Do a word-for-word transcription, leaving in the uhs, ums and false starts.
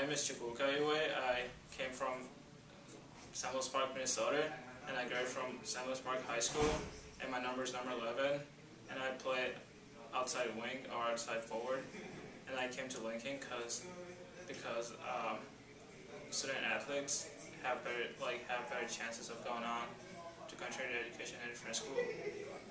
name is Chukwuka Iwe. I came from Saint Louis Park, Minnesota, and I graduated from Saint Louis Park High School, and my number is number eleven, and I play outside wing or outside forward. And I came to Lincoln because because um, student athletes have better like have better chances of going on to continue their education in a different school.